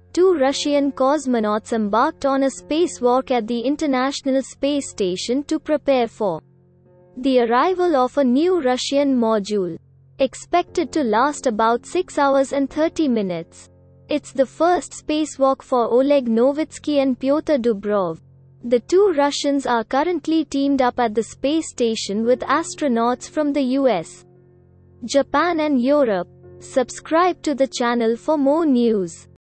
two Russian cosmonauts embarked on a spacewalk at the International Space Station to prepare for the arrival of a new Russian module, expected to last about 6 hours and 30 minutes. It's the first spacewalk for Oleg Novitsky and Pyotr Dubrov. The two Russians are currently teamed up at the space station with astronauts from the US, Japan and Europe. Subscribe to the channel for more news.